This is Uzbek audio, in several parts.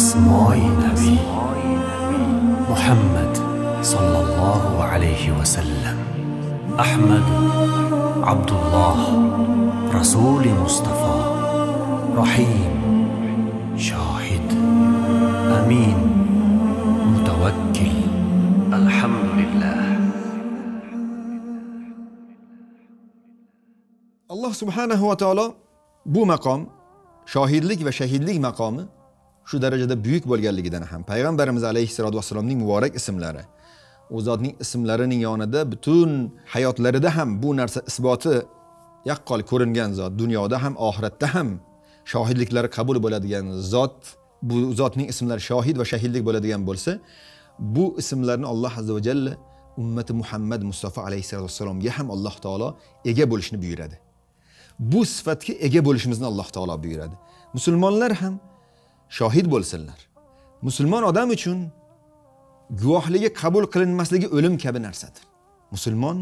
asmoi nabi Muhammad sallallohu alayhi va sallam, Ahmad Abdullah Rasuli Mustafa, Rahim Shohid, Amin Mutawakkil. Alhamdulillah. Allah subhanahu va taolo bu maqom, shohidlik va shahidlik maqomi shu darajada buyuk bo'lganligidan ham payg'ambarimiz alayhissalatu vassalomning muborak ismlari, u zotning ismlarining yonida butun hayotlarida ham bu narsa isboti yaqqol ko'ringan zot, dunyoda ham oxiratda ham shohidliklari qabul bo'ladigan zot, bu zotning ismlari shohid va shahidlik bo'ladigan bo'lsa, bu ismlarni Alloh azza va jalla ummati Muhammad Mustafa alayhissalatu vassalomga ham Alloh taolo ega bo'lishni buyuradi. Bu sifatga ega bo'lishimizni Alloh taolo buyuradi. Musulmonlar ham shohid bo'lsinlar. Musulmon odam uchun guvohligi qabul qilinmasligi o'lim kabi narsadir. Musulmon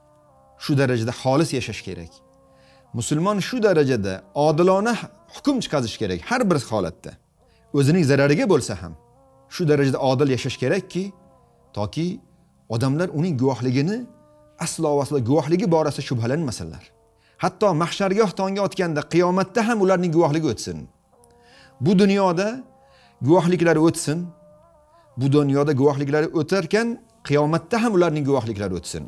shu darajada xolis yashash kerak. Musulmon shu darajada odilona hukm chiqarish kerak har bir holatda. O'zining zarariga bo'lsa ham shu darajada odil yashash kerakki, toki odamlar uning guvohligini aslo va aslo guvohligi borasida shubhalanmasinlar. Hatto mahshargoh tonga otganda qiyomatda ham ularning guvohligi o'tsin. Bu dunyoda guvohliklari o'tsin. Bu dunyoda guvohliklari o'tarkan qiyomatda ham ularning guvohliklari o'tsin.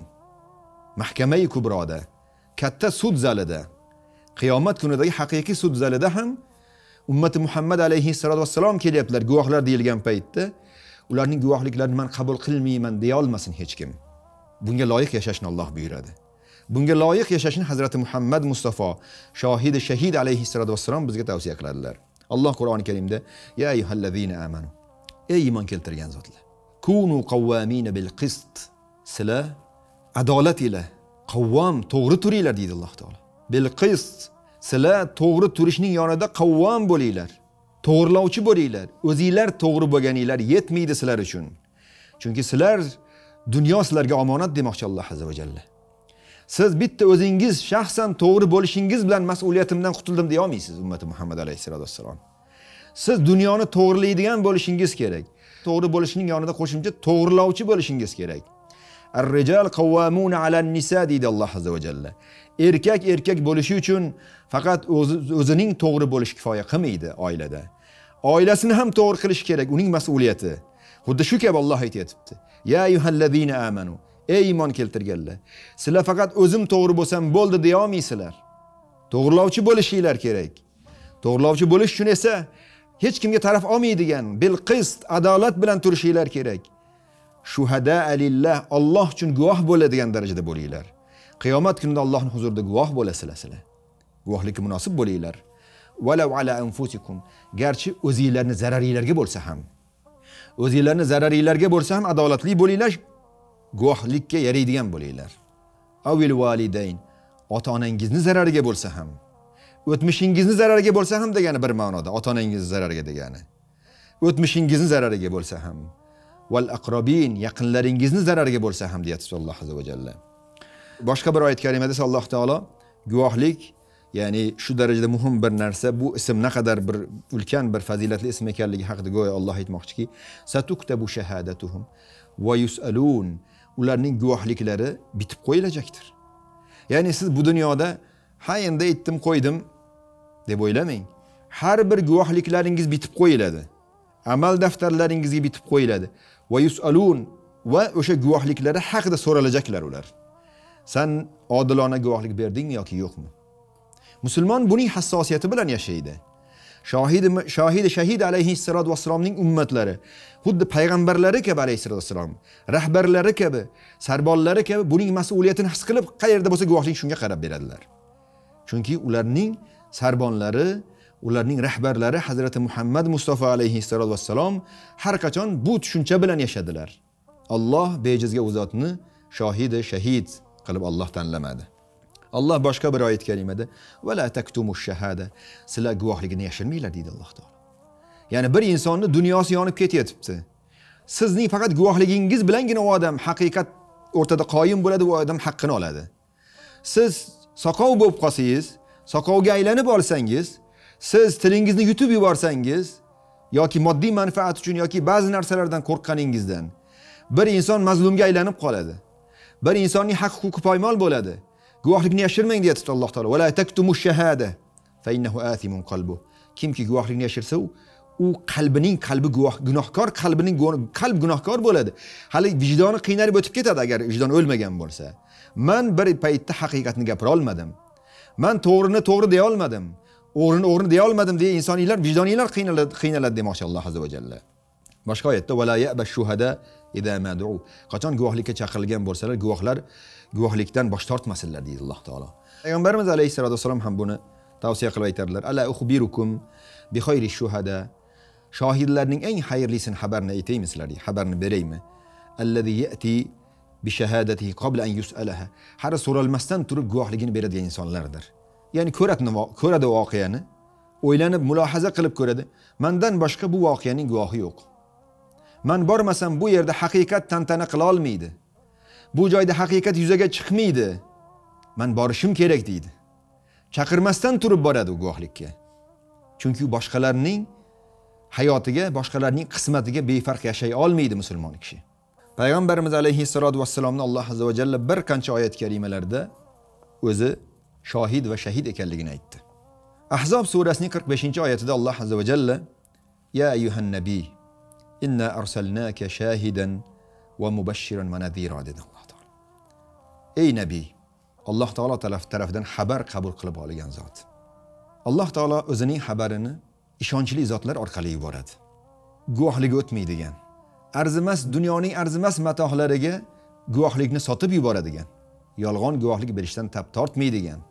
Mahkamai kubroda, katta sud zalida, qiyomat kunidagi haqiqiy sud zalida ham ummati Muhammad alayhissalatu vassalom kelyaptilar guvohlar deyilgan paytda, ularning guvohliklarini men qabul qilmayman deya olmasin hech kim. Bunga loyiq yashashni Alloh buyuradi. Bunga loyiq yashashni Hazrati Muhammad Mustafa, shohidi shahid alayhissalatu vassalom bizga tavsiya qiladilar. Alloh Qur'oni Karimda: "Ya ayyuhallazina amanu", ey iymon keltirgan zotlar, kunu qawwamina bil qist, sizlar adolat ila qawwam to'g'ri turinglar deydi Alloh taolo. Bil qist, sizlar to'g'ri turishning yonida qawwam bo'linglar. To'g'rilovchi bo'linglar. O'zingizlar to'g'ri bo'lganinglar yetmaydi sizlar uchun. Chunki sizlar dunyo sizlarga omonat demoqchi Alloh azza va jalla. Siz bitta o'zingiz shaxsan to'g'ri bo'lishingiz bilan mas'uliyatimdan qutuldim deya olmaysiz ummati Muhammad alayhissalatu vassalom. Siz dunyoni to'g'rilaydigan bo'lishingiz kerak. To'g'ri bo'lishning yonida qo'shimcha to'g'rilovchi bo'lishingiz kerak. Ar-rijal qawwamuna 'alan-nisa deydi Alloh azza va jalla. Erkak bo'lishi uchun faqat o'zining to'g'ri bo'lishi kifoya qilmaydi oilada. Oilasini ham to'g'ri qilish kerak, uning mas'uliyati. Xuddi shu kabi Alloh aytayapti. Ya ayyuhallazina amanu, ey iymon keltirganlar, sizlar faqat o'zim to'g'ri bo'lsam bo'ldi deya olmaysizlar. To'g'rilovchi bo'lishinglar kerak. To'g'rilovchi bo'lish uchun esa hech kimga taraf olmaydigan bil qist, adolat bilan turishinglar kerak. Shuhada lillah, Alloh uchun guvoh bo'ladigan darajada bo'linglar. Qiyomat kunida Allohning huzurida guvoh bo'lasizlar. Guvohlikka munosib bo'linglar. Walau ala anfusikum, garchi o'zingizlarning zararingizlarga bo'lsa ham. O'zingizlarning zararingizlarga bo'lsa ham adolatli bo'linglar. Guvohlikka yaraydigan bo'linglar. Avil validayn, ota-onangizni zarariga bo'lsa ham, o'tmishingizni zarariga bo'lsa ham degani bir ma'noda, ota-onangiz zarariga degani. O'tmishingizni zarariga bo'lsa ham, val aqrabin, yaqinlaringizni zarariga bo'lsa ham deyapti Alloh azza va jalla. Boshqa bir oyat karimada esa Alloh taolo guvohlik, ya'ni shu darajada muhim bir narsa, bu ism naqadar bir ulkan bir fazilatli ism ekanligi haqida go'yo Alloh aytmoqchiki, satuktabu shahadatuhum va yusalun, ularning guvohliklari bitib qo'yilajakdir. Ya'ni siz bu dunyoda ha endi aytdim qo'ydim deb o'ylamang. Har bir guvohliklaringiz bitib qo'yiladi. Amal daftarlaringizga bitib qo'yiladi. Va yusalun, va o'sha guvohliklari haqida so'ralajaklar ular. Sen odilona guvohlik berdingmi yoki yo'qmi? Musulmon buning hassosiyati bilan yashaydi. Shohidi shahid alayhissalatu vassalomning ummatlari xuddi payg'ambarlari kabi alayhissalatu vassalom, rahbarlari kabi, sarbonlari kabi buning mas'uliyatini his qilib qayerda bo'lsa guvohlik shunga qarab beradilar. Chunki ularning sarbonlari, ularning rahbarlari Hazrati Muhammad Mustafa alayhissalatu vassalom har qachon bu tushuncha bilan yashadilar. Alloh bejizga u zotni shohidi shahid qilib Alloh tanlamadi. Allah boshqa bir oyat karimada va la taktumush shahada, sizlar guvohligini yashirmanglar deydi Alloh taolo. Ya'ni bir insonni dunyosi yonib ketyapti. Sizning faqat guvohligingiz bilangina u odam haqiqat o'rtada qoyim bo'ladi, u odam haqqini oladi. Siz soqov bo'lib qolsangiz, soqovga aylanib olsangiz, siz tilingizni yutib yuborsangiz, yoki moddiy manfaat uchun yoki ba'zi narsalardan qo'rqqaningizdan bir inson mazlumga aylanib qoladi. Bir insonning haq-huquqi poymol bo'ladi. Guvohlikni yashirmang deyapti Alloh taolo. Va la taktumush shahada fa innahu athimun qalbu. Kimki guvohlikni yashirsa, u qalbi gunohkor, qalb gunohkor bo'ladi. Hali vijdoni qiynalib o'tib ketadi agar vijdon o'lmagan bo'lsa. Men bir paytda haqiqatni gapira olmadim. Men to'g'rini to'g'ri deya olmadim. O'g'rini deya olmadim deya insoniylar, vijdoniylar qiynaladi demoqchi Alloh azza va jalla. Boshqa oyatda va la ya'bash shuhada idza mad'u. Qachon guvohlikka chaqirilgan bo'lsalar, guvohlar guvohlikdan bosh tortmasinlar deydi Alloh taolo. Payg'ambarimiz alayhisolatu vasallam ham buni tavsiya qilib aytadilar. Ala ukhbirukum bi khayri shuhada. Shohidlarning eng xayrlisini xabarni aytaymi sizlarga? Xabarni beraymi? Allazi ya'ti bi shahadatihi qabla an yus'alaha. Har so'ralmasdan turib guvohligini beradigan insonlardir. Ya'ni ko'radi voqeani, o'ylanib mulohaza qilib ko'radi. Mendan boshqa bu voqeaning guvohi yo'q. Men bormasam bu yerda haqiqat tantana qila olmaydi. Bu joyda haqiqat yuzaga chiqmaydi. Men borishim kerak deydi. Chaqirmasdan turib boradi guvohlikka. Chunki boshqalarning hayotiga, boshqalarning qismatiga befarq yashay olmaydi musulmon kishi. Payg'ambarimiz alayhissalatu vassalomni Alloh azza va jalla bir qancha oyat karimalarda o'zi shohid va shahid ekanligini aytdi. Ahzob surasining 45-oyatida Alloh azza va jalla ya ayyuhan nabiy inna arsalnaka shahidan va mubashiran va nadhira dedi Alloh taolo. Ey nabiy, Alloh taolo tarafidan xabar qabul qilib olgan zot. Alloh taolo o'zining xabarini ishonchli zotlar orqali yuboradi. Guvohligi o'tmaydigan, arzimas dunyoning arzimas matohlariga guvohlikni sotib yuboradigan, yolg'on guvohlik berishdan tap tortmaydigan,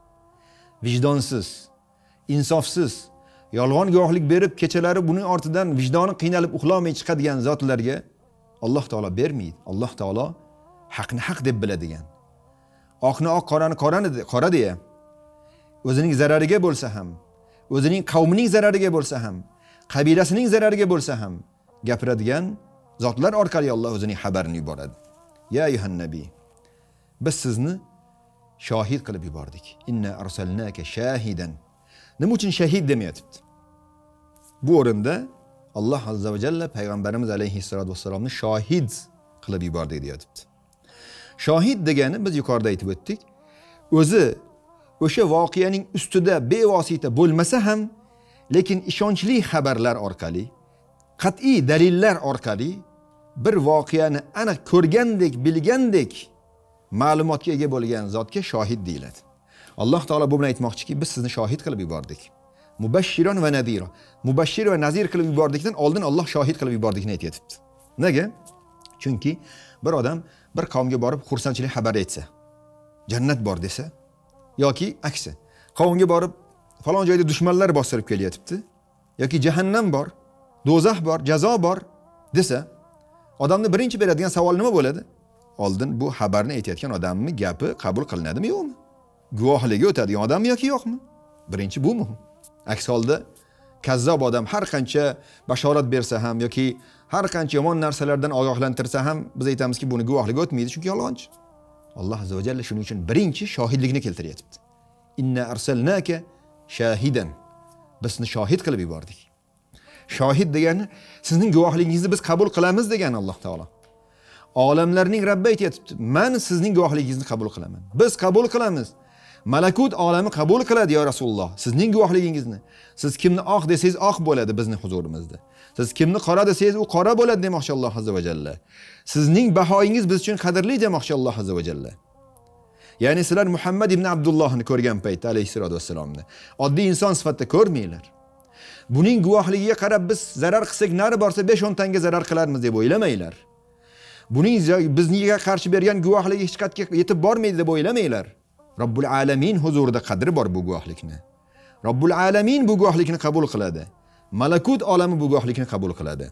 vijdonsiz, insofsiz, yolg'on guvohlik berib kechalari buning ortidan vijdoni qiynalib uxlolmay chiqadigan zotlarga Alloh taolo bermaydi. Alloh taolo haqni haq deb biladigan, oqni oq, qorani qora deya, o'zining zarariga bo'lsa ham, o'zining qavmining zarariga bo'lsa ham, qabilasining zarariga bo'lsa ham gapiradigan zotlar orqali Alloh o'zining xabarini yuboradi. Ya ayyuhan nabiy, biz sizni shohid qilib yubordik. Inna arsalnaka shahidan. Nima uchun shahid demayapti? Bu o'rinda Alloh azza va jalla payg'ambarimiz alayhissalatu vassalomni shohid qilib yubordik deyapti. Shohid degani biz yuqorida aytib o'tdik, o'zi o'sha voqeaning ustida bevosita bo'lmasa ham, lekin ishonchli xabarlar orqali, qat'iy dalillar orqali bir voqeani aniq ko'rgandek, bilgandek ma'lumotga ega bo'lgan zotga shohid deyiladi. Alloh taolo bu bilan aytmoqchiki, biz sizni shohid qilib yubordik. Mubashiron va nadira. Mubashir va nazir qilib yubordikdan oldin Alloh shohid qilib yubordikni aytayapti. Nega? Chunki bir odam bir qavmga borib xursandchilik xabar aytsa, jannat bor desa, yoki aksi, qavmga borib falon joyda dushmanlar bostirib kelyapti, yoki jahannam bor, do'zax bor, jazo bor desa, odamni birinchi beradigan savol nima bo'ladi? Oldin bu xabarni aytayotgan odamning gapi qabul qilinadimi yo'qmi? Guvohligi o'tadigan odammi yoki yo'qmi? Birinchi bu muhim. Aks holda kazzob odam har qancha bashorat bersa ham yoki har qancha yomon narsalardan ogohlantirsa ham biz aytamizki buni guvohligi o'tmaydi chunki yolg'onchi. Alloh azza va jalla shuning uchun birinchi shohidlikni keltiryapti. Inna arsalnaka shahidan. Bizni shohid qilib yubordik. Shohid degani sizning guvohligingizni biz qabul qilamiz degani Alloh taolo. Olamlarning Rabbi aytayapti, men sizning guvohligingizni qabul qilaman. Biz qabul qilamiz. Malakut olami qabul qiladi ya Rasululloh sizning guvohligingizni. Siz kimni oq desangiz oq bo'ladi bizning huzurimizda. Siz kimni qora desangiz u qora bo'ladi demoqchi Alloh azza va jalla. Sizning bahoyingiz biz uchun qadrli demoqchi Alloh azza va jalla. Ya'ni sizlar Muhammad ibn Abdullahni ko'rgan paytda alayhissalatu vassalomni oddiy inson sifatida ko'rmanglar. Buning guvohligiga qarab biz zarar qilsak nari borsa 5-10 tanga zarar qilarmiz deb o'ylamanglar. Buning bizniga qarshi bergan guvohligi hech qatga yetib bormaydi deb o'ylamanglar. Robbul alamin huzurida qadri bor bu guvohlikni. Robbul alamin bu guvohlikni qabul qiladi. Malakut olami bu guvohlikni qabul qiladi.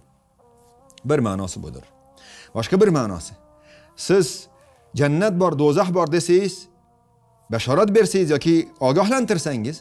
Bir ma'nosi budir. Boshqa bir ma'nosi. Siz jannat bor, do'zax bor desangiz, bashorat bersangiz yoki ogohlantirsangiz,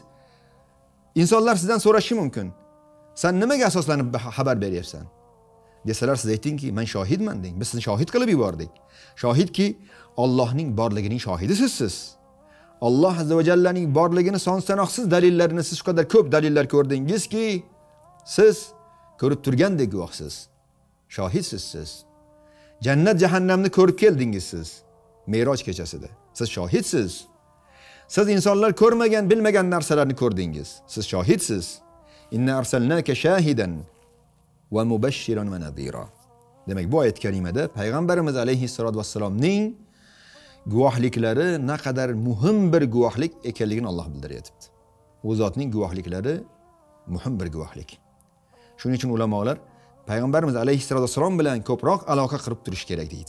insonlar sizdan so'rashi mumkin. Sen nimaga asoslanib xabar beryapsan? Desalar siz aytingki, men shohidman deng. Biz sizni shohid qilib yubordik. Shohidki Allohning borligining shohidi sizsiz. Alloh azza va jallaning borligini son sanoqsiz dalillarini siz shu qadar ko'p dalillar ko'rdingizki, siz Ko'rib turgandek guvohsiz. Shohidsiz siz. Jannat jahannamni ko'rib keldingiz siz. Me'roj kechasida. Siz shohidsiz. Siz insonlar ko'rmagan, bilmagan narsalarni ko'rdingiz. Siz shohidsiz. Inna arsalnaka shahidan va mubashshiran va nadhira. Demak, bu oyat karimada payg'ambarimiz alayhissalatu vassalomning guvohliklari naqadar muhim bir guvohlik ekanligini Alloh bildiryapti. U zotning guvohliklari muhim bir guvohlik. Shuning uchun ulamolar payg'ambarimiz alayhissalatu vassalom bilan ko'proq aloqa qilib turish kerak deydi.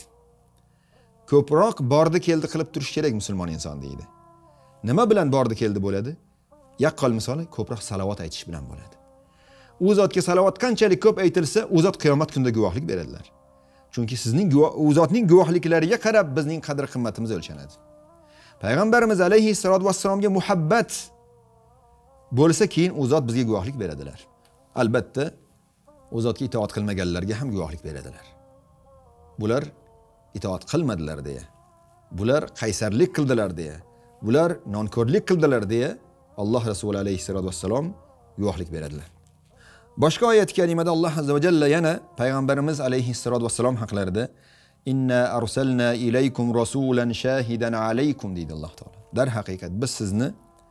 Ko'proq bordi keldi qilib turish kerak musulmon inson deydi. Nima bilan bordi keldi bo'ladi? Yaqqol misoli ko'proq salovat aytish bilan bo'ladi. U zotga salovat qanchalik ko'p aytilsa, u zot qiyomat kunida guvohlik beradilar. Chunki sizning u zotning guvohliklariga qarab bizning qadr-qimmatimiz o'lchanadi. Payg'ambarimiz alayhissalatu vassalomga muhabbat bo'lsa, keyin u zot bizga guvohlik beradilar. Albatta, u zotga itoat qilmaganlarga ham guvohlik beradilar. Bular itoat qilmadilar deya, bular qaysarlik qildilar deya, bular nonko'rlik qildilar deya Alloh Rasuli alayhissalatu vassalom guvohlik beradilar. Boshqa oyat karimada Alloh azza va jalla yana payg'ambarimiz alayhissalatu vassalom haqlarida inna arsalna ilaykum rasulan shahidan alaykum deydi Alloh taolo. Dar haqiqat biz sizni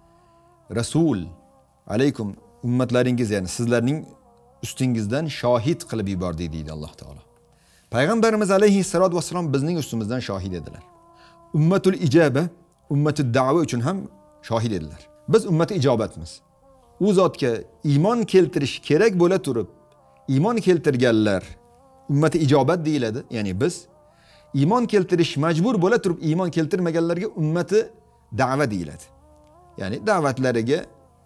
rasul alaykum ummatlaringiz, ya'ni sizlarning ustingizdan shohid qilib yubordik deydi Alloh taolo. Payg'ambarimiz alayhissalatu vassalom bizning ustimizdan shohid edilar. Ummatul ijaba, ummatud da'va uchun ham shohid edilar. Biz ummati ijobatmiz. U zotga iymon keltirish kerak bo'la turib, iymon keltirganlar ummati ijobat deyiladi. Ya'ni biz iymon keltirish majbur bo'la turib, iymon keltirmaganlarga ummati da'va deyiladi. Ya'ni da'vatlariga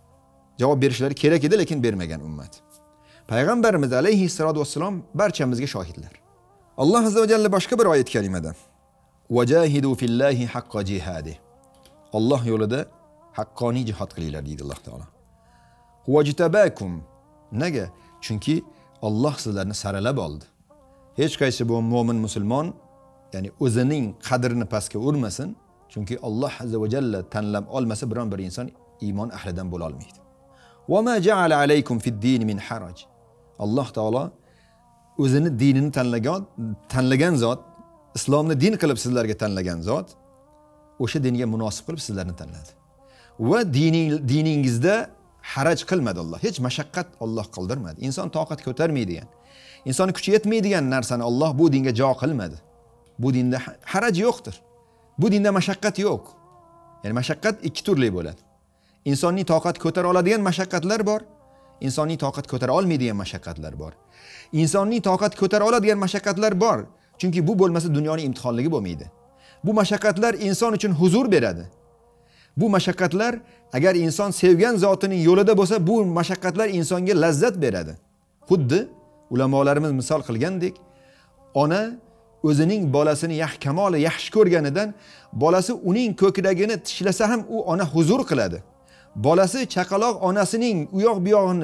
javob berishlari kerak edi, lekin bermagan ummat. Payg'ambarimiz alayhissalatu vassalom barchamizga shohidlar. Alloh azza va jalla boshqa bir oyat karimada vajahidu fillahi haqqa jihadi. Alloh yo'lida haqqoniy jihad qilinglar deydi Alloh taolo. Huvajtabakum. Nega? Chunki Alloh sizlarni saralab oldi. Hech qaysi bu mu'min musulmon, ya'ni o'zining qadrini pastga urmasin, chunki Alloh azza va jalla tanlab olmasa biron bir inson iymon ahlidan bo'la olmaydi. Va ma ja'ala alaykum fid-din min haraj. Alloh taolo o'zini dinini tanlagan zot, islomni din qilib sizlarga tanlagan zot, o'sha dinga munosib qilib sizlarni tanladi. Va diningizda haraj qilmadi Alloh. Hech mashaqqat Alloh qildirmadi. Inson toqat ko'tarmaydigan, inson kuchi yetmaydigan narsani Alloh bu dinga jo qilmadi. Bu dinda haraj yo'qdir. Bu dinda mashaqqat yo'q. Ya'ni mashaqqat ikki turli bo'ladi. Insonning toqat ko'tara oladigan mashaqqatlar bor, insonning toqat ko'tara olmaydigan mashaqqatlar bor. Insonning toqat ko'tara oladigan mashaqqatlar bor, chunki bu bo'lmasa dunyoning imtihonligi bo'lmaydi. Bu mashaqqatlar inson uchun huzur beradi. Bu mashaqqatlar agar inson sevgan zotining yo'lida bo'lsa, bu mashaqqatlar insonga lazzat beradi. Xuddi ulamolarimiz misol qilgandek, ona o'zining bolasini kamoli yaxshi ko'rganidan bolasi uning ko'kragini tishlasa ham u ona huzur qiladi. Bolasi chaqaloq onasining u yoq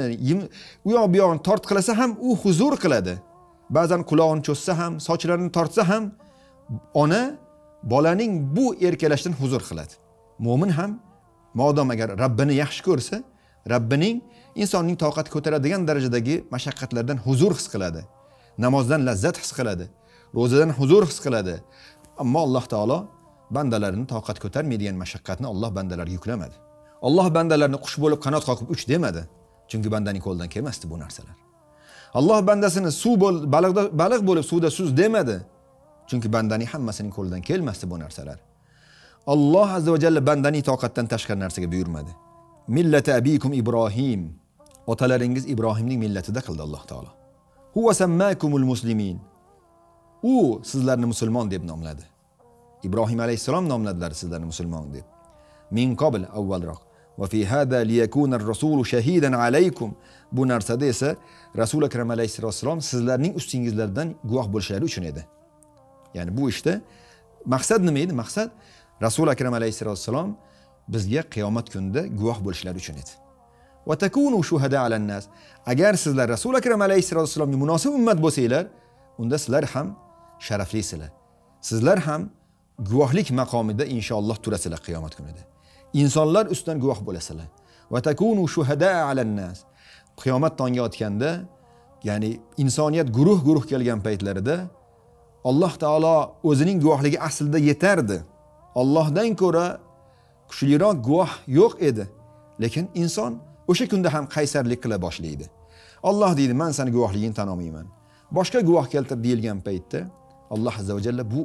bu yog'ini tortqilasa ham u huzur qiladi. Ba'zan quloqini cho'ssa ham, sochlarini tortsa ham ona bolaning bu erkalashdan huzur qiladi. Mo'min ham modam agar Rabbini yaxshi ko'rsa, Rabbining insonning toqat ko'taradigan darajadagi mashaqqatlardan huzur his qiladi. Namozdan lazzat his qiladi. Ro'zadan huzur his qiladi. Ammo Alloh taolo bandalarini toqat ko'tarmaydigan mashaqqatni Alloh bandalarga yuklamadi. Alloh bandalarni qush bo'lib qanot qoqib uch demadi. Chunki bandaning qo'lidan kelmasdi bu narsalar. Alloh bandasini baliq bo'lib suvda suz demadi. Chunki bandaning hammasining qo'lidan kelmasdi bu narsalar. Alloh azza va jalla bandaning toqatdan tashqari narsaga buyurmadi. Millati abikum Ibrohim. Otalaringiz Ibrohimning millatida qildi Alloh taolo. Huwa sammakumul muslimin. U sizlarni musulmon deb nomladi. Ibrohim alayhisalom nomladilar sizlarni musulmon deb. Min qabl avvalroq. Va fi hada liyakuna ar-rasulu shahidan alaykum. Bu narsada esa Rasul akram alayhissalom sizlarning ustingizlardan guvoh bo'lishlari uchun edi. Ya'ni bu ishda maqsad nima edi? Maqsad Rasul akram alayhissalom bizga qiyomat kunida guvoh bo'lishlari uchun edi. Va takunu shuhada alan-nas. Agar sizlar Rasul akram alayhissalomga munosib ummat bo'lsanglar, unda sizlar ham sharaflisizlar. Sizlar ham guvohlik maqomida inshaalloh turasizlar qiyomat kunida. İnsanlar ustidan guvoh bo'lasizlar. Va takunu shuhada alan-nas. Qiyomat tongi o'tganda ya'ni insoniyat guruh kelgan paytlarida Alloh taolo o'zining guvohligi aslida yetardi. Allohdan ko'ra kuchliroq guvoh yo'q edi. Lekin inson o'sha kunda ham qaysarlik qila boshlaydi. Alloh deydi, men seni guvohligingni tan olmayman. Boshqa guvoh keltir deyilgan paytda Alloh azza va jalla bu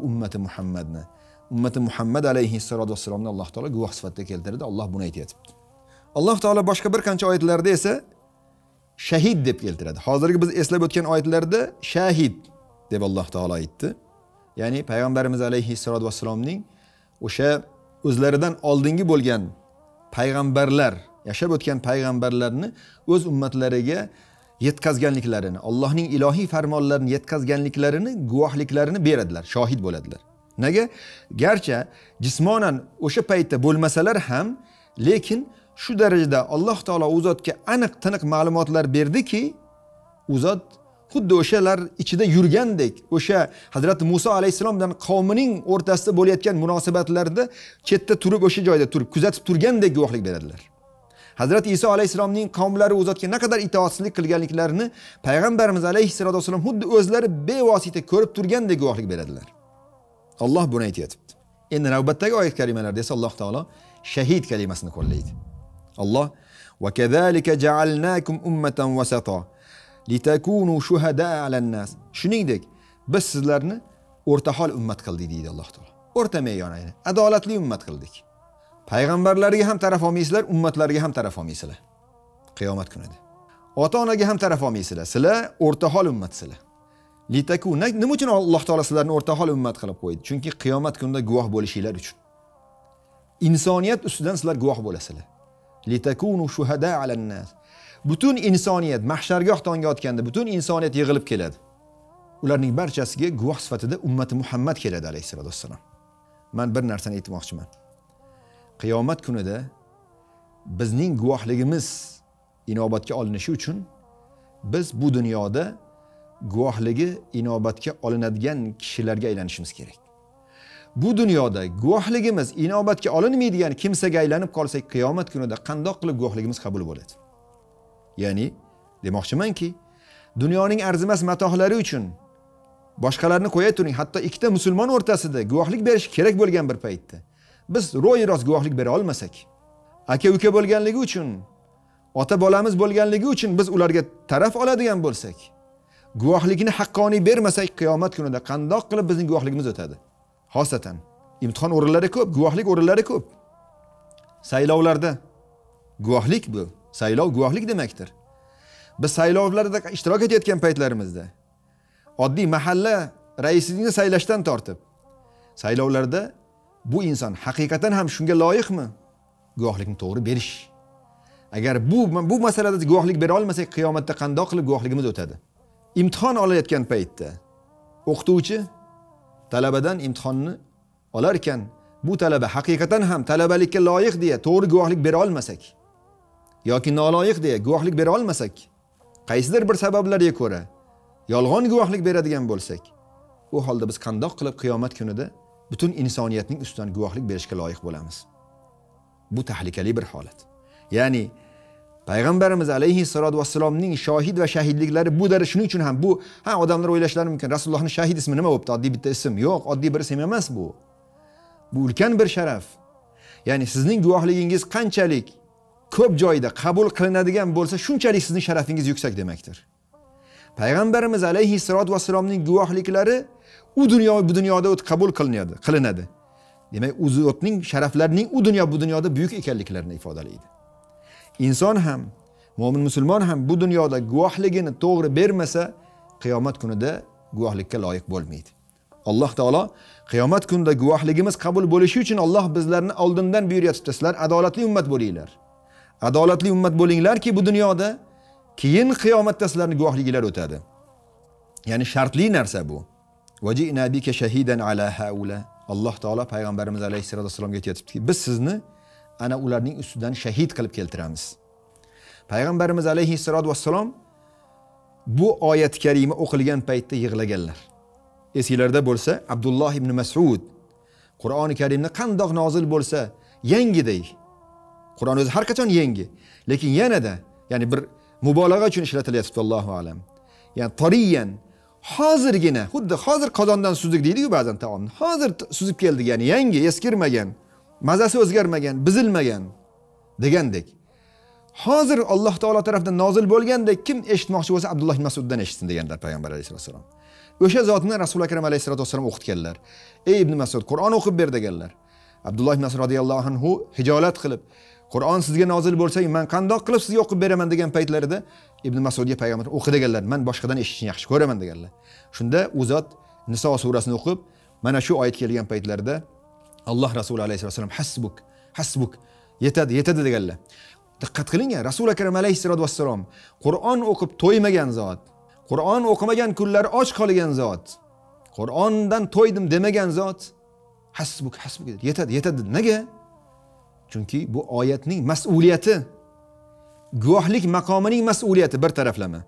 ummati Muhammad alayhissalatu vassalomni Alloh taolo guvoh sifatida keltirdi. Alloh buni aytayapti. Alloh taolo boshqa bir qancha oyatlarda esa shahid deb keltiradi. Hozirgi biz eslab o'tgan oyatlarda shahid deb Alloh taolo aytdi. Ya'ni payg'ambarimiz alayhissalatu vassalomning o'sha o'zlaridan oldingi bo'lgan payg'ambarlar, yashab o'tgan payg'ambarlarni o'z ummatlariga yetkazganliklarini, Allohning ilohiy farmonlarini yetkazganliklarini, guvohliklarini beradilar, shohid bo'ladilar. Nega? Garchi jismonan o'sha paytda bo'lmasalar ham, lekin shu darajada Alloh taolo u zotga aniq-tiniq ma'lumotlar berdiki, u zot xuddi o'shalar ichida yurgandek, o'sha Hazrat Musa alayhisalom bilan qavmining o'rtasida bo'layotgan munosabatlarda chetda turib, o'sha joyda turib, kuzatib turgandek guvohlik beradilar. Hazrat Iso alayhisalomning qavmlari u zotga naqadar itoatsizlik qilganliklarini payg'ambarimiz alayhissalatu vasallam xuddi o'zlari bevosita ko'rib turgandek guvohlik beradilar. Alloh buni aytayapti. Endi navbatdagi oyat karimalarda esa Alloh taolo shahid kalimasini qo'llaydi. Alloh va kazalika ja'alnakum ummatan wasata litakunu shuhada'a 'alan nas. Shuningdek, biz sizlarni o'rtahol ummat qildik deydi Alloh taolo. O'rta me'yorni, adolatli ummat qildik. Payg'ambarlarga ham taraf olmaysizlar, ummatlarga ham taraf olmaysizlar. Qiyomat kunida. Ota-onaga ham taraf olmaysizlar. Sizlar o'rtahol ummatsizlar. Litakun, nima uchun Alloh taolo sizlarni o'rtahol ummat qilib qo'ydi? Chunki qiyomat kunida guvoh bo'lishinglar uchun. Insoniyat ustidan sizlar guvoh bo'lasizlar. Litakunu shuhada'a 'alan nas. Butun insoniyat mahshargoh tonga otganda butun insoniyat yig'ilib keladi. Ularning barchasiga guvoh sifatida ummati Muhammad keladi alayhisolatu vassalam. Men bir narsani aytmoqchiman. Qiyomat kunida bizning guvohligimiz inobatga olinishi uchun biz bu dunyoda guvohligi inobatga olinadigan kishilarga aylanishimiz kerak. Bu dunyoda guvohligimiz inobatga olinmaydigan kimsaga aylanib qolsak, qiyomat kunida qandoq qilib guvohligimiz qabul bo'ladi? Ya'ni demoqchimanki, dunyoning arzimas matohlari uchun boshqalarni qo'ya turing, hatto ikkita musulmon o'rtasida guvohlik berish kerak bo'lgan bir paytda biz ro'y-rost guvohlik bera olmasak, aka-uka bo'lganligi uchun, ota bolamiz bo'lganligi uchun biz ularga taraf oladigan bo'lsak, guvohlikni haqqoniy bermasak, qiyomat kunida qandoq qilib bizning guvohligimiz o'tadi? Xosatan imtihon o'rinlari ko'p, guvohlik o'rinlari ko'p. Saylovlarda guvohlik bu. Saylov guvohlik demakdir. Biz saylovlarda ishtirok etayotgan paytlarimizda oddiy mahalla raisini saylashdan tortib saylovlarda bu inson haqiqatan ham shunga loyiqmi? Guvohlikni to'g'ri berish. Agar bu masalada guvohlik bera olmasak, qiyomatda qandoq qilib guvohligimiz o'tadi? Imtihon olayotgan paytda o'qituvchi talabadan imtihonni olar ekan, bu talaba haqiqatan ham talabalikka loyiq deya to'g'ri guvohlik bera olmasak yoki noloyiq deya guvohlik bera olmasak, qaysidir bir sabablarga ko'ra yolg'on guvohlik beradigan bo'lsak, u holda biz qandoq qilib qiyomat kunida butun insoniyatning ustidan guvohlik berishga loyiq bo'lamiz? Bu tahlikali bir holat. Ya'ni payg'ambarimiz alayhissalatu vassalomning shohid va shahidliklari bu daraja shuning uchun ham bu odamlar o'ylashlari mumkin, Rasulullohning shahid ismi nima bo'pti? Oddiy bitta ism. Yo'q, oddiy bir ism emas bu. Bu ulkan bir sharaf. Ya'ni sizning guvohligingiz qanchalik ko'p joyda qabul qilinadigan bo'lsa, shunchalik sizning sharafingiz yuksak demakdir. Payg'ambarimiz alayhissalatu vassalomning guvohliklari u dunyo bu dunyoda qabul qilinadi. Demak, u zotning sharaflarining u dunyo bu dunyoda buyuk ekanliklarini ifodalaydi. Inson ham, mo'min musulmon ham bu dunyoda guvohligini to'g'ri bermasa, qiyomat kunida guvohlikka loyiq bo'lmaydi. Alloh taolo qiyomat kunida guvohligimiz qabul bo'lishi uchun Alloh bizlarni oldindan buyuryapti, sizlar adolatli ummat bo'linglar. Adolatli ummat bo'linglarki bu dunyoda, keyin qiyomatda sizlarning guvohligilar o'tadi. Ya'ni shartli narsa bu. Vajina bika shahidan ala haula. Alloh taolo payg'ambarimiz alayhissalatu vassalomga aytibdiki, biz sizni ana ularning ustidan shahid qilib keltiramiz. Payg'ambarimiz alayhissalatu vassalom bu oyat karima o'qilgan paytda yig'laganlar. Esinglarda bo'lsa, Abdulloh ibn Mas'ud Qur'oni Karimni qandoq nozil bo'lsa, yangidek. Qur'on o'zi har qachon yangi, lekin yanada, ya'ni bir mubolag'a uchun ishlatilyapti, Allohu alam. ya'ni tariyan, hozirgina, xuddi hozir qozondan suzdik deydi-ku ba'zan taomni. Hozir suzib keldik, ya'ni yangi, eskirmagan, mazasi o'zgarmagan, buzilmagan degandek. Hozir Alloh taolo tomonidan nozil bo'lgandek kim eshitmoqchi bo'lsa Abdulloh ibn Mas'uddan eshitsin deganlar payg'ambar alayhisolatu vasallam. O'sha zotni Rasul akram alayhisolatu vasallam o'qitganlar. Ey ibn Mas'ud, Qur'on o'qib ber deganlar. Abdulloh ibn Mas'ud radhiyallohu anhu hijolat qilib, Qur'on sizga nozil bo'lsa, men qandoq qilib sizga o'qib beraman degan paytlarida ibn Mas'udga payg'ambar o'qi deganlar. Men boshqadan eshitishni yaxshi ko'raman deganlar. Shunda u zot Niso surasini o'qib, mana shu oyat kelgan paytlarida Alloh Rasuli alayhisolatu vasallam hasbuk yetadi deganlar. Diqqat qiling, Rasul akram alayhisolatu vasallam Qur'on o'qib to'ymagan zot, Qur'on o'qimagan kunlar och qolgan zot, Qur'ondan to'ydim demagan zot hasbuk yetadi. Nega? Chunki bu oyatning mas'uliyati, guvohlik maqomining mas'uliyati bir taraflama.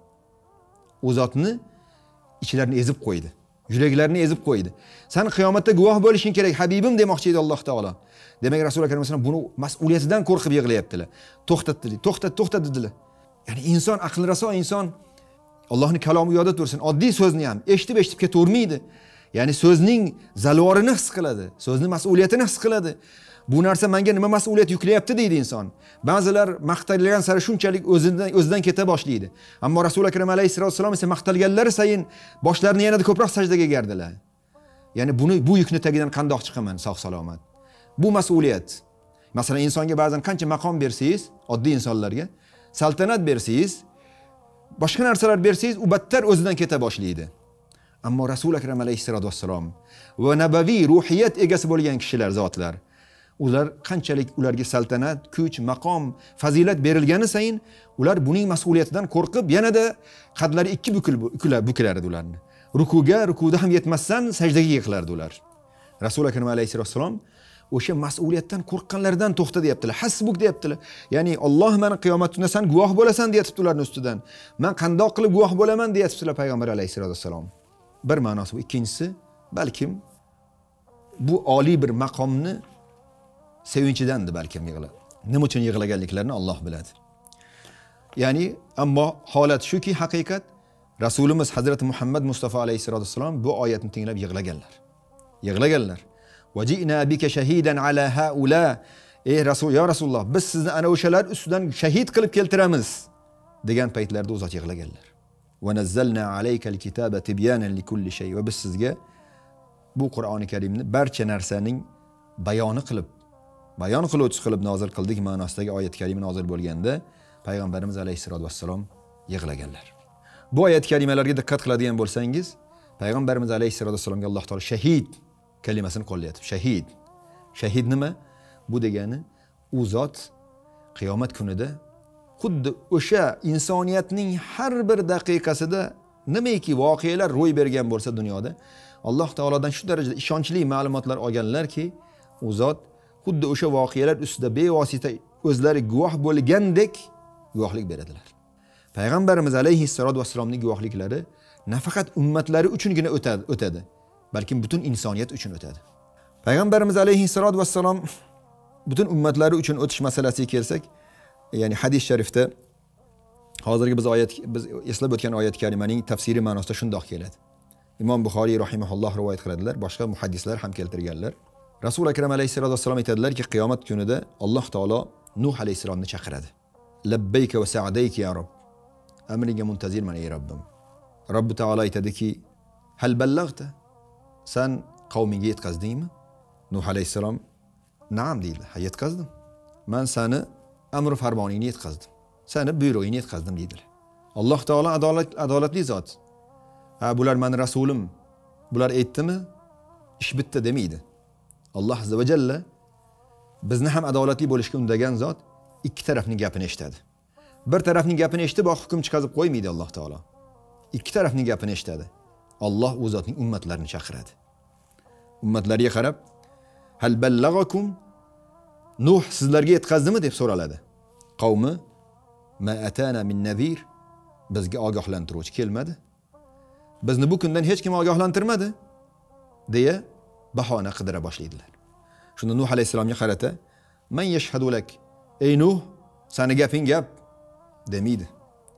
U zotni ichlarini ezib qo'ydi, yuraklarini ezib qo'ydi. Sen qiyomatda guvoh bo'lishing kerak, habibim demoqchi edi Alloh taolo. Demak Rasul akram vasallam buni mas'uliyatidan qo'rqib yig'layaptilar. To'xtat dedilar. Ya'ni inson aql raso inson Allohning kalomi yodda tursin. Oddiy so'zni ham eshitib ketavermaydi. Ya'ni so'zning zalvorini his qiladi, so'zning mas'uliyatini his qiladi. Bu narsa menga nima mas'uliyat yuklayapti deydi inson. Ba'zilar maqtalgan sari shunchalik o'zidan keta boshlaydi. Ammo Rasul akram alayhisolatu vasallam esa maqtalganlari sayin boshlarini yanada ko'proq sajdaga egardilar. Ya'ni bu yukni tagidan qandoq chiqaman sog' salomat. Bu mas'uliyat. Masalan, insonga ba'zan qancha maqom bersangiz, oddiy insonlarga saltanat bersangiz, boshqa narsalar bersangiz, u battar o'zidan keta boshlaydi. Ammo Rasul akram alayhisolatu vasallam va nabaviy ruhiyat egasi bo'lgan kishilar, zotlar, ular qanchalik ularga saltanat, kuch, maqom, fazilat berilgani sayin, ular buning mas'uliyatidan qo'rqib, yanada qadlari ikki bukilardi ularni. Rukuda ham yetmasdan sajdaga yiqilardi ular. Rasul akram alayhisolatu vasallam o'sha mas'uliyatdan qo'rqqanlardan to'xta deyaptilar. Hasbuk deyaptilar. Ya'ni Alloh meni qiyomat kunida sen guvoh bo'lasan deyapti ularning ustidan. Men qandoq qilib guvoh bo'laman deyaptilar payg'ambar alayhisolatu vasallam. Bir ma'nosi bu. Ikkinchisi, balkim bu oliy bir maqomni sevinchidandir balkim yig'ladi. Nima uchun yig'laganliklarini Alloh biladi. Ya'ni ammo holat shuki, haqiqat Rasulimiz Hazrati Muhammad Mustafa alayhisolatu vasallam bu oyatni tinglab yig'laganlar. Wajina bika shahidan ala haula. Ey Rasul, ya Rasululloh, biz sizni ana o'shalar ustidan shahid qilib keltiramiz degan paytlarda o'zat yig'laganlar. Va nazzalna alaykal kitaba tibyanan likulli shay. Va biz sizga bu Qur'oni Karimni barcha narsaning bayon qiluvchi qilib nozil qildik ma'nosidagi oyat kalima nozil bo'lganda payg'ambarimiz alayhisolatu vasallam yig'laganlar. Bu oyat kalimalarga diqqat qiladigan bo'lsangiz, payg'ambarimiz alayhisolatu vasallamga Alloh taolo shahid kalimasini qo'llayapti. Shahid nima? Bu degani u zot qiyomat kunida xuddi o'sha insoniyatning har bir daqiqasida nimaiki voqealar ro'y bergan bo'lsa dunyoda, Alloh taolodan shu darajada ishonchli ma'lumotlar olganlarki, u zot xuddi o'sha voqealar ustida bevosita o'zlari guvoh bo'lgandek guvohlik beradilar. Payg'ambarimiz alayhissalatu vassalomning guvohliklari nafaqat ummatlari uchungina o'tadi, balkim butun insoniyat uchun o'tadi. Payg'ambarimiz alayhissalatu vassalom butun ummatlari uchun o'tish masalasiga kelsak, ya'ni hadis sharifda hozirgi biz eslab o'tgan oyat karimaning tafsiri ma'nosida shundoq keladi. Imom Buxoriy rahimahulloh rivoyat qiladilar, boshqa muhaddislar ham keltirganlar. Rasul akram alayhissalatu vassalom aytadilarki, qiyomat kunida Alloh taolo Nuh alayhissalomni chaqiradi. Labbayka va sa'dayka ya Robb. Amriga muntazirman ey Robbim. Robbi taolo aytadiki, hal ballag'ta? Sen qavmingga yetkazdingmi? Nuh alayhissalom na'am deydi. Ha, yetkazdim. Men seni amr farmoningni yetkazdim. Seni buyrug'ingni yetkazdim deydilar. Alloh taolo adolatli zot. Ha, bular meni rasulim. Bular aytdimi? Ish bitdi demaydi. Alloh azza va jalla bizni ham adolatli bo'lishga undagan zot ikki tarafning gapini eshitadi. Bir tarafning gapini eshitib, hukm chiqarib qo'ymaydi Alloh taolo. Ikki tarafning gapini eshitadi. Alloh o'z zotning ummatlarini chaqiradi. Ummatlariga qarab, hal ballaghakum? Nuh sizlarga yetkazdimi deb so'raladi. Qavmi ma atana min nazir, bizga ogohlantiruvchi kelmadi. Bizni bu kundan hech kim ogohlantirmadi deya bahona qidira boshlaydilar. Shunda Nuh alayhisalomga qarata, "Man yashhadu lak?" Ey Nuh, seni gaping gap demaydi.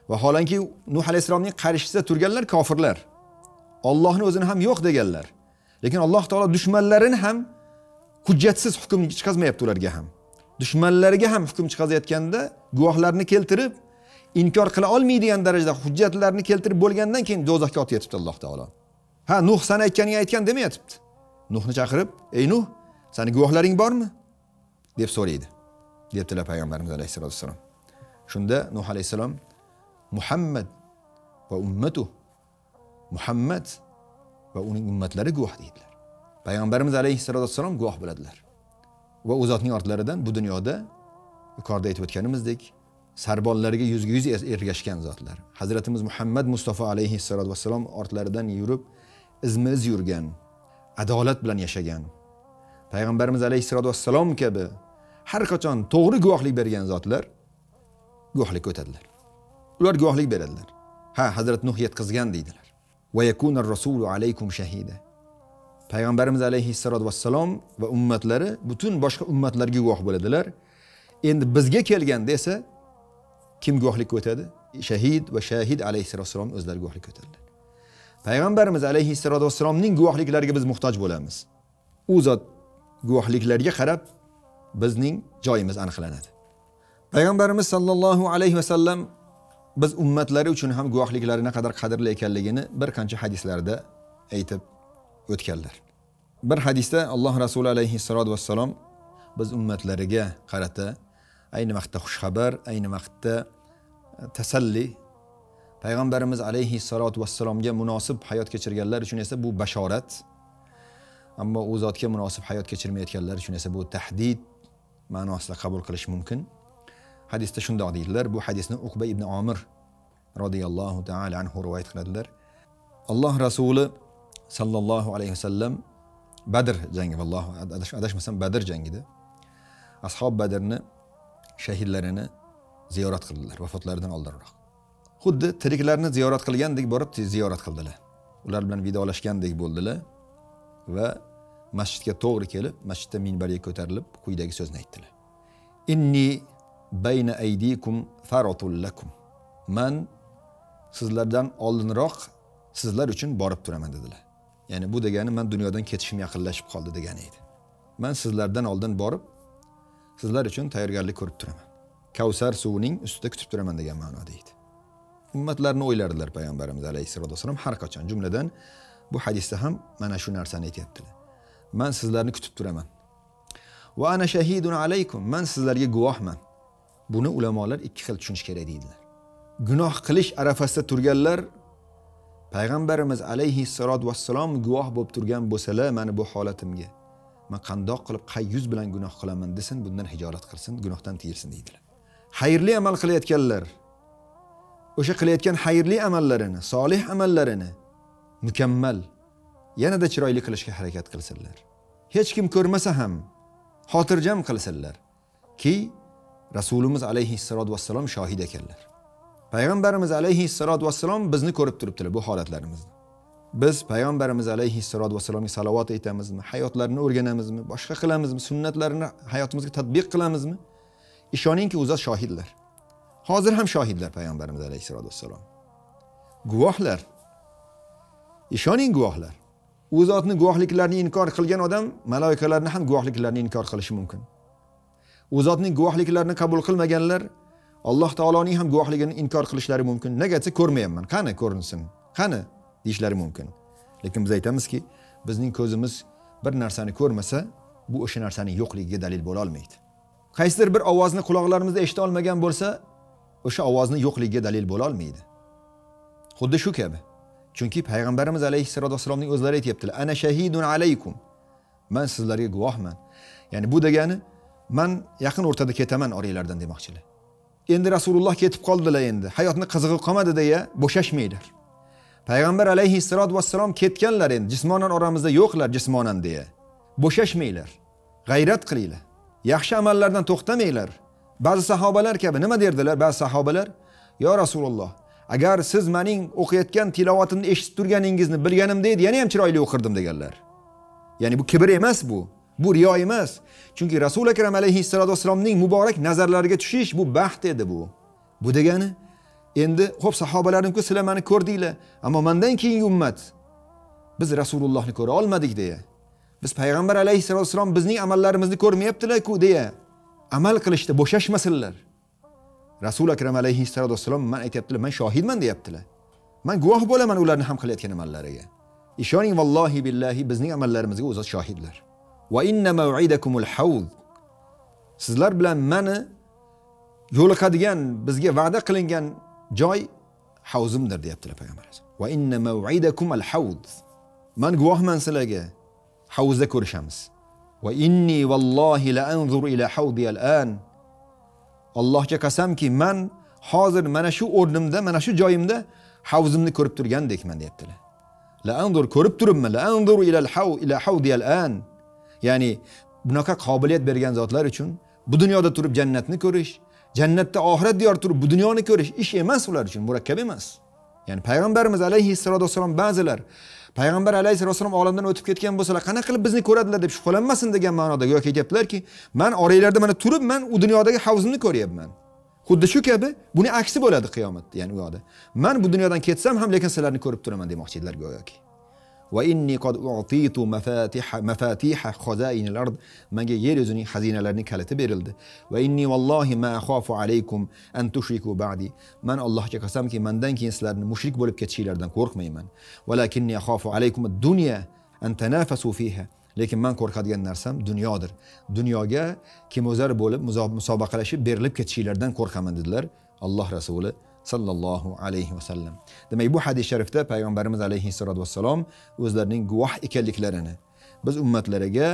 Vaholanki Nuh alayhisalomning qarshisida turganlar kofirlar. Allohning o'zini ham yo'q deganlar. Lekin Alloh taolo dushmanlarini ham hujjatsiz hukm chiqazmayapti ularga ham. Dushmanlariga ham hukm chiqazayotganda guvohlarni keltirib, inkor qila olmaydigan darajada hujjatlarni keltirib bo'lgandan keyin do'zaxga otayotibdi Alloh taolo. Ha, Nuh sana aytganingni aytgan demayapti. Nuhni chaqirib, "Ey Nuh, seni guvohlaring bormi?" deb so'raydi. Debdilar payg'ambarimiz alayhisolatu vasallam. Shunda Nuh alayhisalom Muhammad va ummatu Muhammad va uning ummatlari guvoh deydilar. Payg'ambarimiz alayhisolatu vasallam guvoh bo'ladilar. Va u zotning ortlaridan bu dunyoda yuqorida aytib o'tganimizdek sarbonlarga yuzga yuz ergashgan zotlar. Hazratimiz Muhammad Mustafa alayhisolatu vasallam ortlaridan yurib, izma-iz yurgan, adolat bilan yashagan. Payg'ambarimiz alayhisolatu vasallam kabi har qachon to'g'ri guvohlik bergan zotlar guvohlik o'tadilar. Ular guvohlik beradilar. Ha, Hazrat Nuh yetkazgan deydilar. Va yakunar rasulu alaykum shahida. Payg'ambarimiz alayhisolatu vasallam va ummatlari butun boshqa ummatlarga guvoh bo'ladilar. Endi bizga kelganda esa kim guvohlik o'tadi? Shahid va shahid alayhisolatu vasallam o'zlari guvohlik o'tadilar. Payg'ambarimiz alayhisolatu vasallamning guvohliklariga biz muhtoj bo'lamiz. U zot guvohliklariga qarab bizning joyimiz aniqlanadi. Payg'ambarimiz sallallohu alayhi vasallam biz ummatlari uchun ham guvohliklari naqadar qadrli ekanligini bir qancha hadislarda aytib o'tganlar. Bir hadisda Alloh Rasuli alayhisolatu vasallam biz ummatlariga qarata ayni vaqtda xushxabar, ayni vaqtda tasalli, Payg'ambarimiz alayhisolatu vasallamga munosib hayot kechirganlar uchun esa bu bashorat, ammo u zotga munosib hayot kechirmayotganlar uchun esa bu tahdid ma'nosida qabul qilish mumkin. Hadisda shundoq deydilar. Bu hadisni Uqba ibn Amir radhiyallohu ta'ala anhu rivoyat qiladilar. Alloh Rasuli sallallohu alayhi vasallam Badr jangi, vallohu adashmasam Badr jangida ashab Badrni shahidlarini ziyorat qildilar vafotlaridan oldinroq. Xuddi tiriklarni ziyorat qilgandek borib ziyorat qildilar. Ular bilan vidolashgandek bo'ldilar va masjidga to'g'ri kelib, masjidda minbarga ko'tarilib quyidagi so'zni aytdilar. Inni bayna aydikum faratul lakum. Men sizlardan oldinroq sizlar uchun borib turaman dedilar. Ya'ni bu degani men dunyodan ketishim yaqinlashib qoldi degani edi. Men sizlardan oldin borib sizlar uchun tayyorgarlik ko'rib turaman. Kavsar suvining ustida kutib turaman degan ma'noda edi. Ummatlarni o'ylardilar payg'ambarimiz alayhisolatu vasallam har qachon. Jumladan bu hadisda ham mana shu narsani aytibdilar. Men sizlarni kutib turaman. Va ana shahidun alaykum. Men sizlarga guvohman. Buni ulamolar ikki xil tushunish kerak deydilar. Gunoh qilish arafasida turganlar payg'ambarimiz alayhisolatu vasallam guvoh bo'lib turgan bo'lsalar, mana bu holatimga men qandoq qilib qay yuz bilan gunoh qilaman desin, bundan hijolat qilsin, gunohdan tiyilsin deydilar. Xayrli amal qilayotganlar o'sha qilayotgan xayrli amallarini, solih amallarini mukammal yanada chiroyli qilishga harakat qilsinlar. Hech kim ko'rmasa ham xotirjam qilsinlar ki Rasulimiz alayhisolatu vasallam shohid ekanlar. Payg'ambarimiz alayhisolatu vasallam bizni ko'rib turibdilar bu holatlarimizni. Biz payg'ambarimiz alayhisolatu vasallamga salovat aytamizmi, hayotlarini o'rganamizmi, boshqa qilamizmi, sunnatlarini hayotimizga tatbiq qilamizmi? Ishoningki, u zot shohidlar. Hozir ham shohidlar payg'ambarimiz alayhisolatu vasallam. Guvohlar. Ishoning guvohlar. U zotning guvohliklarini inkor qilgan odam malaikalarni ham guvohliklarini inkor qilishi mumkin. U zotning guvohliklarini qabul qilmaganlar Alloh taoloning ham guvohligini inkor qilishlari mumkin. Nega desa ko'rmayapman, qani ko'rinsin, qani deyishlari mumkin. Lekin biz aytamizki, bizning ko'zimiz bir narsani ko'rmasa, bu o'sha narsaning yo'qligiga dalil bo'la olmaydi. Qaysidir bir ovozni quloqlarimizda eshita olmagan bo'lsa, o'sha ovozni yo'qligiga dalil bo'la olmaydi. Xuddi shu kabi. Chunki payg'ambarimiz alayhisolatu vasallamning o'zlari aytibdilar: "Ana shahidun alaykum." Men sizlarga guvohman. Ya'ni bu degani men yaqin o'rtada ketaman oranglardan demoqchilar. Endi Rasululloh ketib qoldilar endi. Hayotni qizig'i qolmadi deya bo'shashmaylar. Payg'ambar alayhisolatu vasallam ketganlar endi, jismonan oramizda yo'qlar jismonan deya. Bo'shashmaylar. G'ayrat qilinglar. Yaxshi amallardan to'xtamanglar. Ba'zi sahobalar kabi nima derdilar? Ba'zi sahobalar: "Ya Rasululloh, agar siz mening o'qiyotgan tilovatimni eshitib turganingizni bilganimda edi, yana ham chiroyli o'qirdim" deganlar. Ya'ni bu kibr emas bu. Bu riyo emas. Chunki Rasul akram alayhisolatu vasallamning muborak nazarlariga tushish bu baxt edi bu. Bu degani Endi xo'p sahobalarning-ku sizlar meni ko'rdinglar, ammo mendan keyingi ummat biz Rasulullohni ko'ra olmadik deya. Biz payg'ambar alayhissalatu vassalom bizning amallarimizni ko'rmayaptilar-ku deya amal qilishda bo'shashmasinlar. Rasul akram alayhissalatu vassalom men aytibdilar, men shohidman deyaptilar. Men guvoh bo'laman ularni ham qilayotgan amallariga. Ishoning vallohi billahi bizning amallarimizga o'zi shohidlar. Va inna maw'idakumul hawd. Sizlar bilan meni yo'liqadigan, bizga va'da qilingan joy havzimdir deyaptilar payg'ambar. Va inna maw'idakumul hawd. Men guvohman sizlarga. Havzda ko'rishamiz. Va inni vallohi la anzuru ila hawdi al-an. Allohga qasamki, men hozir mana shu o'rnimda, mana shu joyimda havzimni ko'rib turgandekman deyaptilar. La anzur ko'rib turibman, la anzuru ila hawdi al-an. Ya'ni bunaqa qobiliyat bergan zotlar uchun bu dunyoda turib jannatni ko'rish, jannatda oxirat diyor turib bu dunyoni ko'rish ish emas ular uchun, murakkab emas. Ya'ni payg'ambarimiz alayhissalatu vassalom ba'zilar payg'ambar alayhissalatu vassalom olamdan o'tib ketgan bo'lsalar, qanaqa qilib bizni ko'radilar deb shubhalanmasin degan ma'noda yo'q aytibdilarki, men oranglarda mana turib, men u dunyodagi havzimni ko'ryapman. Xuddi shu kabi buni aksi bo'ladi qiyomatda, ya'ni u yoqda. Men bu dunyodan ketsam ham lekin sizlarni ko'rib turaman demoqchilar go'yoki. Va inni qad u'titu mafatiha khazainil ard. Menga yer yuzining xazinalarining kaliti berildi. Va inni vallohi ma akhafu alaykum an tushriku ba'di. Men Allohga qasamki, mendan keyin sizlarni mushrik bo'lib ketishinglardan qo'rqmayman. Walakinni akhafu alaykum ad-dunya an tanafasu fiha. Lekin men qo'rqadigan narsam dunyodir. Dunyoga kimozar bo'lib musobaqalashib berilib ketishinglardan qo'rqaman dedilar Alloh rasuli sallallohu alayhi vasallam. Demak, bu hadis sharifda payg'ambarimiz alayhissalatu vassalom o'zlarining guvoh ekanliklarini, biz ummatlariga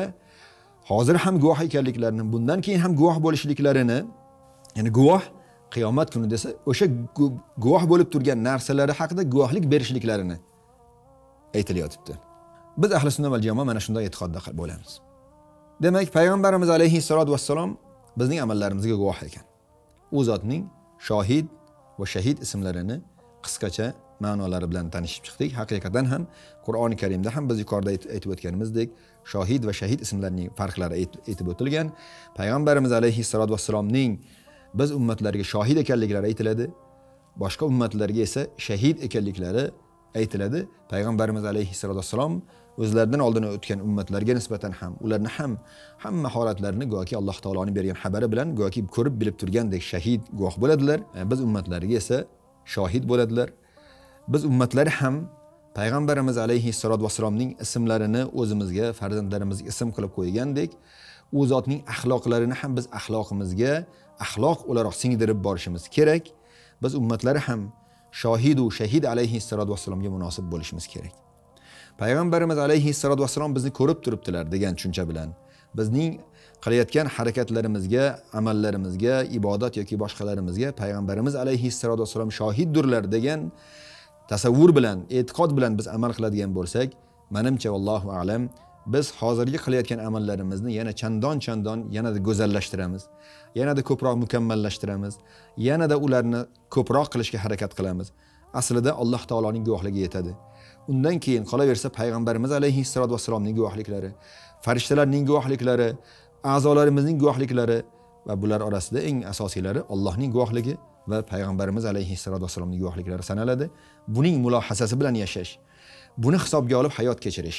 hozir ham guvoh ekanliklarini, bundan keyin ham guvoh bo'lishliklarini, ya'ni guvoh qiyomat kuni desa, o'sha guvoh bo'lib turgan narsalari haqida guvohlik berishliklarini aytilyotibdi. Biz ahli sunna val jamoa mana shunday e'tiqodda bo'lamiz. Demak, payg'ambarimiz alayhissalatu vassalom bizning amallarimizga guvoh ekan. U zotning shohid va shahid ismlarini qisqacha ma'nolari bilan tanishib chiqdik. Haqiqatan ham Qur'oni Karimda ham biz yuqorida aytib o'tganimizdek, shohid va shahid ismlarining farqlari aytib o'tilgan. Payg'ambarimiz alayhissalatu vassalomning biz ummatlarga shohid ekanliklari aytiladi, boshqa ummatlarga esa shahid ekanliklari aytiladi. Payg'ambarimiz alayhissalatu vassalom o'zlaridan oldin o'tgan ummatlarga nisbatan ham ularni ham hamma holatlarini go'yoki Alloh taoloning bergan xabari bilan go'yoki ko'rib bilib turgandek shahid guvoh bo'ladilar. Biz ummatlariga esa shohid bo'ladilar. Biz ummatlari ham payg'ambarimiz alayhissalatu vassalomning ismlarini o'zimizga, farzandlarimizga ism qilib qo'ygandek, u zotning axloqlarini ham biz axloqimizga axloq o'laroq singdirib borishimiz kerak. Biz ummatlari ham shohid va shahid alayhissalatu vassalomga munosib bo'lishimiz kerak. Payg'ambarimiz alayhissalatu vassalom bizni ko'rib turibdilar degan tushuncha bilan bizning qilayotgan harakatlarimizga, amallarimizga, ibodat yoki boshqalarimizga payg'ambarimiz alayhissalatu vassalom shohiddurlar degan tasavvur bilan, e'tiqod bilan biz amal qiladigan bo'lsak, menimcha vallohu a'lam biz hozirgi qilayotgan amallarimizni yana chandon yanada go'zallashtiramiz, yanada ko'proq mukammallashtiramiz, yanada ularni ko'proq qilishga harakat qilamiz. Aslida Alloh taoloning guvohligi yetadi. Undan keyin qolaversa payg'ambarimiz alayhissalatu vassalomning guvohliklari, farishtalarning guvohliklari, a'zolarimizning guvohliklari va bular orasida eng asosiylari Allohning guvohligi va payg'ambarimiz alayhissalatu vassalomning guvohliklari sanaladi. Buning mulohazasi bilan yashash, buni hisobga olib hayot kechirish,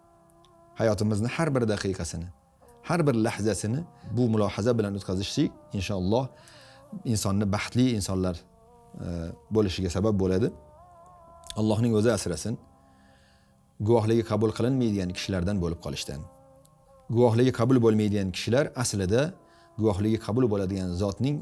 hayotimizni har bir daqiqasini, har bir lahzasini bu mulohaza bilan o'tkazishlik inshaalloh insonni baxtli insonlar bo'lishiga sabab bo'ladi. Allohning o'zi asrasin guvohligi qabul qilinmaydigan kishilardan bo'lib qolishdan. Guvohligi qabul bo'lmaydigan kishilar aslida guvohligi qabul bo'ladigan zotning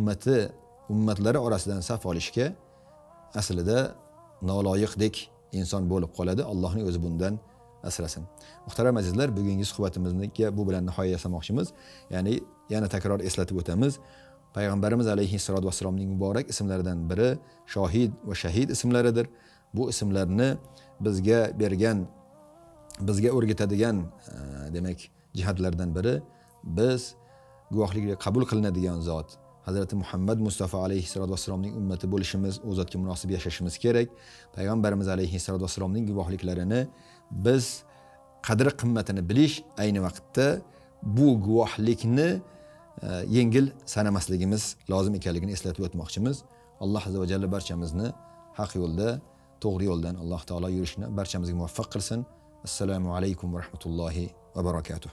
ummatlari orasidan saf olishga aslida noloyiqdek inson bo'lib qoladi. Allohning o'zi bundan asrasin. Muhtaram azizlar, bugungi suhbatimizga bu bilan nihoya yasamoqchimiz. Ya'ni yana takror eslatib o'tamiz. Payg'ambarimiz alayhissalatu vassalomning muborak ismlaridan biri shohid va shahid ismlaridir. Bu ismlarni bizga bergan, bizga o'rgatadigan demak jihatlardan biri biz guvohligiga qabul qilinadigan zot Hazrati Muhammad Mustafa alayhissalatu vassalomning ummati bo'lishimiz, u zotga munosib yashashimiz kerak. Payg'ambarimiz alayhissalatu vassalomning guvohliklarini biz qadri qimmatini bilish, ayni vaqtda bu guvohlikni yengil sanamasligimiz lozim ekanligini eslatib o'tmoqchimiz. Alloh azza va jalla barchamizni haq yo'lda, to'g'ri yo'ldan Alloh taolo yurishni barchamizga muvaffaq qilsin. Assalomu alaykum va rahmatullohi va barakatuh.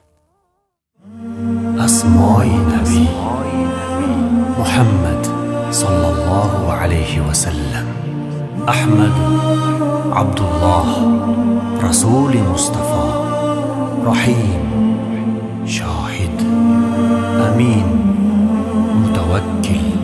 Asmoi Nabi Muhammad sallallohu alayhi va sallam. Ahmad, Abdullah, Rasuli Mustafa, Rahim, Shohid, Amin, Mutawakkil.